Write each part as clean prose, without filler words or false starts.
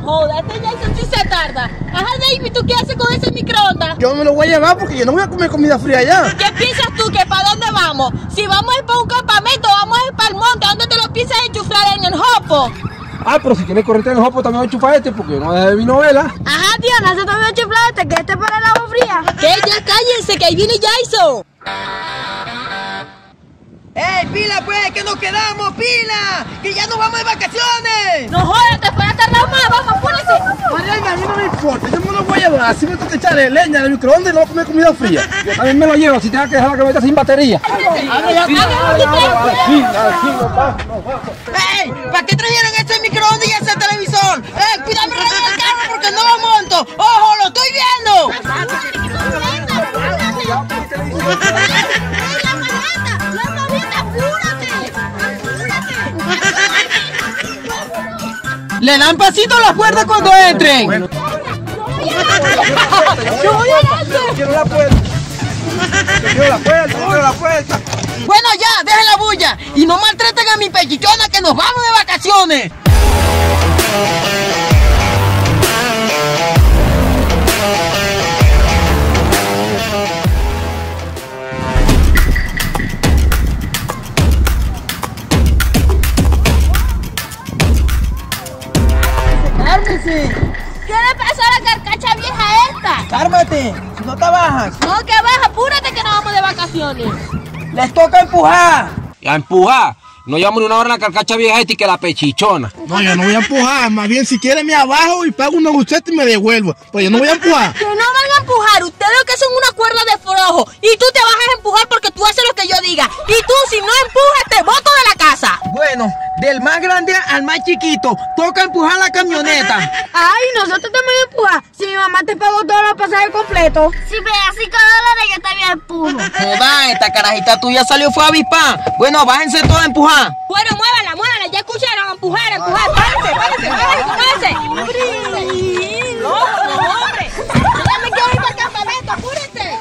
joda, este Jason sí se tarda. Ajá, David, ¿tú qué haces con ese microondas? Yo me lo voy a llevar porque yo no voy a comer comida fría allá. ¿Qué piensas tú? ¿Que para dónde vamos? Si vamos a ir para un campamento, vamos a ir para el monte. ¿Dónde te lo piensas enchuflar? ¿En el jopo? Ah, pero si quieres correrte en el jopo también voy a enchufar este porque no deja de mi novela. Ajá, tío, nosotros también enchuflar este, que este para el agua fría. ¿Qué? Ya cállense, que ahí viene Jason. ¡Ey, pila pues! ¡Que nos quedamos, pila! ¡Que ya nos vamos de vacaciones! No jodas, te puedes tardar más, vamos, apúrese. Mariana, a mí no me importa, yo me lo voy a llevar. Así me toca echarle leña en el microondas y no voy a comer comida fría. Yo también me lo llevo si tengo que dejar la camioneta sin batería. ¡Ey! ¿Para qué trajeron ese microondas y ese televisor? ¡Ey, cuídame el radio del carro porque no lo monto! ¡Ojo, lo estoy viendo! ¡Le dan pasito a las puertas cuando entren! Bueno. Quiero la puerta. Quiero la puerta. Bueno, ya, dejen la bulla y no maltraten a mi pechichona que nos vamos de vacaciones. ¡Cálmese! ¿Qué le pasó a la carcacha vieja esta? ¡Cálmate! Si no te bajas, No, que baja, apúrate que nos vamos de vacaciones. les toca empujar. A empujar. No llevamos ni una hora en la carcacha vieja esta y que la pechichona. No, yo no voy a empujar. Más bien, si quiere me abajo y pago una buceta y me devuelvo. Pues yo no voy a empujar. Que no van a empujar, ustedes lo que son una cuerda de flojo. Y tú te vas a empujar porque tú haces lo que yo diga. Y tú, si no empujas, te boto de la casa. Bueno, del más grande al más chiquito, toca empujar la camioneta. Ay, nosotros también empujar. Si mi mamá te pagó todos los pasajes completos. Si me das $5, yo también empujo. Joda, esta carajita tuya salió fue avispá. Bueno, bájense todos a empujar. Bueno, muévala, muévala, ya escucharon, empujar, párense. No, hombre. Yo ya me quiero ir para el campamento, apúrense.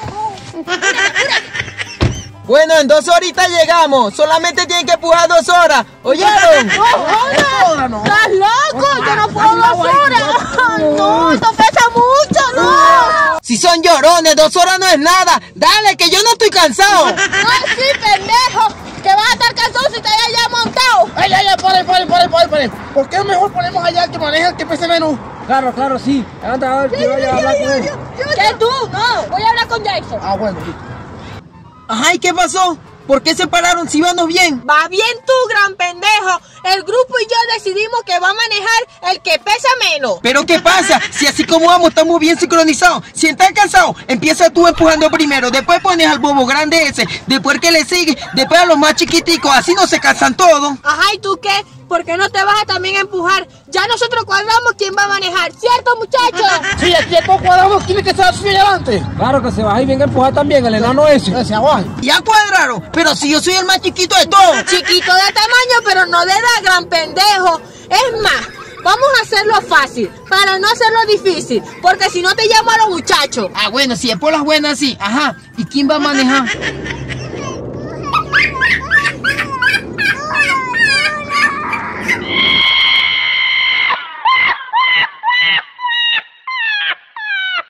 Bueno, en 2 horitas llegamos. Solamente tienen que empujar 2 horas. ¿Oyeron? No. ¿Estás loco? Yo no puedo 2 horas. No, esto pesa mucho, no. Si son llorones, 2 horas no es nada. Dale, que yo no estoy cansado. Ay, sí, pendejo. Que vas a estar cansado si te hayas ya montado. Ay, paren. ¿Por qué mejor ponemos allá al que maneja el que pese menos? Claro, sí. Anda, a ver, que vaya a hablar con él. ¿Qué tú? No, voy a hablar con Jason. Ah, bueno. Ajá, ¿y qué pasó? ¿Por qué se pararon si íbamos bien? Va bien tú, gran pendejo. El grupo y yo decidimos que va a manejar el que pesa menos. ¿Pero qué pasa? Si así como vamos estamos bien sincronizados. Si están cansados, empieza tú empujando primero. Después pones al bobo grande ese. Después que le sigue. Después a los más chiquiticos. Así no se cansan todos. Ajá, ¿y tú qué? ¿Por qué no te vas a también empujar? Ya nosotros cuadramos quién va a manejar, ¿cierto, muchachos? Sí, aquí todos cuadrados tiene que estar así adelante. Claro que se baja y venga a empujar también el enano ese. Se aguanta. Ya cuadraron. Pero si yo soy el más chiquito de todos. Chiquito de tamaño, pero no de edad, gran pendejo. Es más, vamos a hacerlo fácil, para no hacerlo difícil, porque si no te llamo a los muchachos. Ah, bueno, si es por las buenas, sí. Ajá. ¿Y quién va a manejar?